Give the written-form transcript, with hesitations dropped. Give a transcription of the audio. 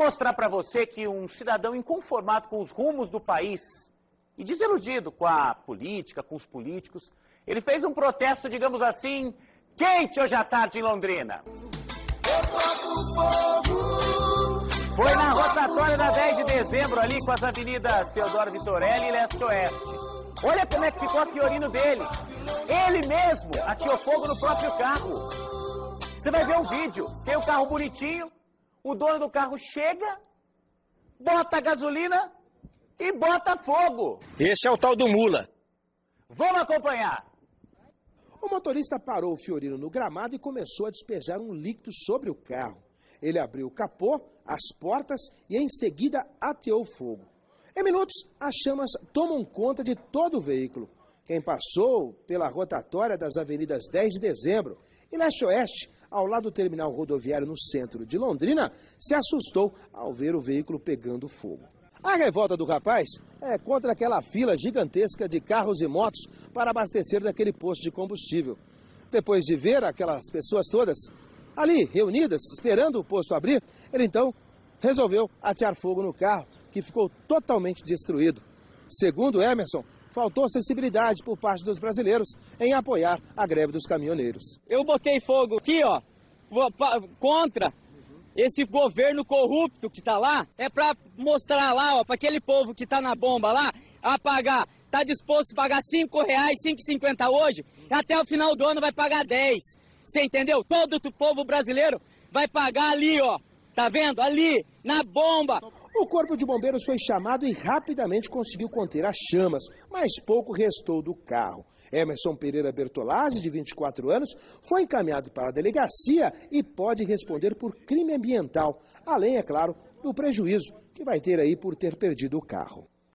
mostrar para você que um cidadão inconformado com os rumos do país e desiludido com a política, com os políticos, ele fez um protesto, digamos assim, quente hoje à tarde em Londrina. Foi na rotatória da 10 de dezembro ali com as avenidas Teodoro Vitorelli e Leste-Oeste. Olha como é que ficou a Fiorino dele. Ele mesmo atirou fogo no próprio carro. Você vai ver um vídeo, tem o carro bonitinho, o dono do carro chega, bota a gasolina e bota fogo. Esse é o tal do mula. Vamos acompanhar. O motorista parou o Fiorino no gramado e começou a despejar um líquido sobre o carro. Ele abriu o capô, as portas e em seguida ateou fogo. Em minutos, as chamas tomam conta de todo o veículo. Quem passou pela rotatória das avenidas 10 de dezembro e Leste-Oeste, ao lado do terminal rodoviário no centro de Londrina, se assustou ao ver o veículo pegando fogo. A revolta do rapaz é contra aquela fila gigantesca de carros e motos para abastecer daquele posto de combustível. Depois de ver aquelas pessoas todas ali reunidas, esperando o posto abrir, ele então resolveu atear fogo no carro, que ficou totalmente destruído. Segundo Emerson, faltou sensibilidade por parte dos brasileiros em apoiar a greve dos caminhoneiros. Eu botei fogo aqui, ó, contra esse governo corrupto que tá lá, é para mostrar lá, ó, para aquele povo que tá na bomba lá, a pagar, tá disposto a pagar R$5, R$5,50 hoje, até o final do ano vai pagar 10. Você entendeu? Todo o povo brasileiro vai pagar ali, ó, tá vendo? Ali, na bomba. O corpo de bombeiros foi chamado e rapidamente conseguiu conter as chamas, mas pouco restou do carro. Emerson Pereira Bertolazzi, de 24 anos, foi encaminhado para a delegacia e pode responder por crime ambiental, além, é claro, do prejuízo que vai ter aí por ter perdido o carro.